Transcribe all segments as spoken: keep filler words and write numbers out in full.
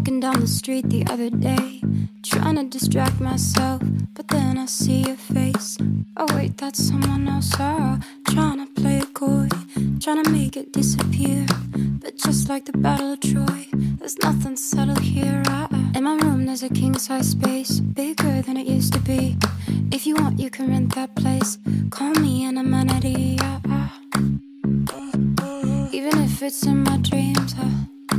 walking down the street the other day, trying to distract myself, but then I see your face. Oh wait, that's someone else. Oh, trying to play it coy, trying to make it disappear. But just like the Battle of Troy, there's nothing settled here. I, in my room there's a king-size space, bigger than it used to be. If you want, you can rent that place. Call me an amenity. I, I, even if it's in my dreams. I,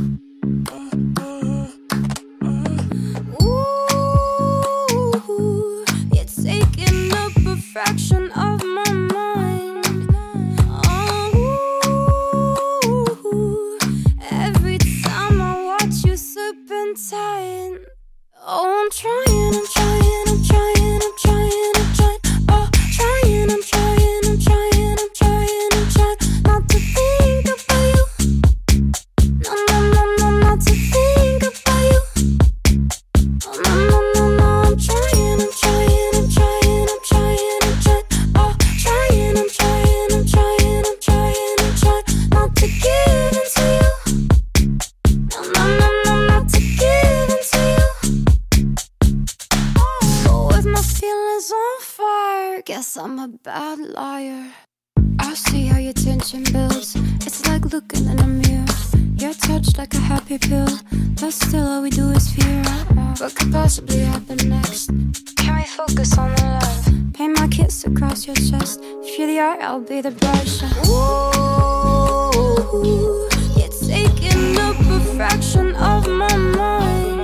Ooh, you're taking up a fraction of my mind. Oh, every time I watch you serpentine. Oh, I'm trying, I'm trying, I'm trying, I'm trying, I'm trying. Oh, trying, I'm trying, I'm trying, I'm trying, I'm trying not to think about you. No, no, no, no, not to think about you. Oh, no, no, no, no, I'm trying, I'm trying, I'm trying, I'm trying, I'm trying. Oh, trying, I'm trying, I'm trying, I'm trying, I'm trying not to give in to you. No, no, no, no, not to give in to you. Oh, with my feelings on fire, guess I'm a bad liar. I see how your tension builds. It's like looking in a mirror. Your touch like a happy pill, but still all we do is fear. What could possibly happen next? Can we focus on the love? Paint my kiss across your chest. If you're the art, I'll be the brush. Ooh, you're taking up a fraction of my mind.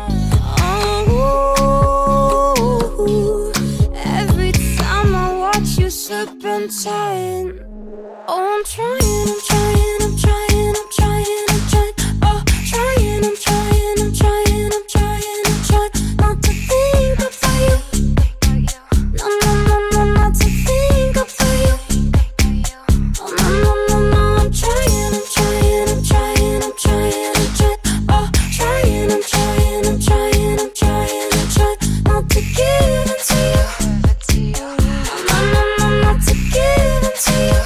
Oh, every time I watch you serpentine. Oh, I'm trying, I'm trying, I'm trying, I'm trying, I'm trying. Oh, trying, I'm trying, I'm trying, I'm trying, I'm trying not to think about you. No, no, no, no, not to think about you. Oh, no, no, no, no, I'm trying, I'm trying, I'm trying, I'm trying, I'm trying. Oh, trying, I'm trying, I'm trying, I'm trying, I'm trying not to give in to you. No, no, no, not to give in to you.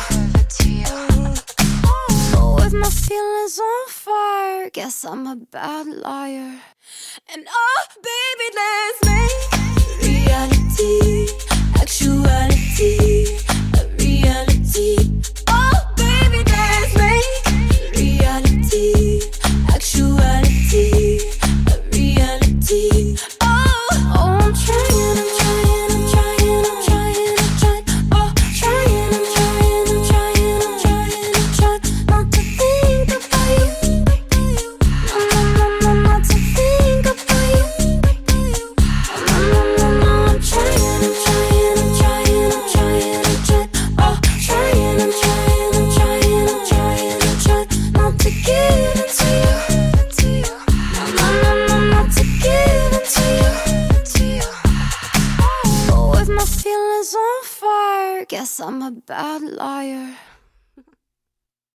My feelings on fire, guess I'm a bad liar. And oh, baby, let's make reality, actuality, a reality. Oh, baby, let's make reality, actuality, a reality. Oh, oh, I'm trying, I'm trying, I'm trying, I'm trying, I'm trying. Oh, trying, I'm trying, I'm trying, I'm trying, I'm trying not to think about you. No, no, no, no, not to think about you. No, no, no, no, I'm trying, I'm trying, I'm trying, I'm trying, I'm trying. Oh, trying, I'm trying, I'm trying, I'm trying, I'm trying not to give in to you. No, no, no, not to give in to you. Oh, with my feelings on fire, guess I'm a bad liar.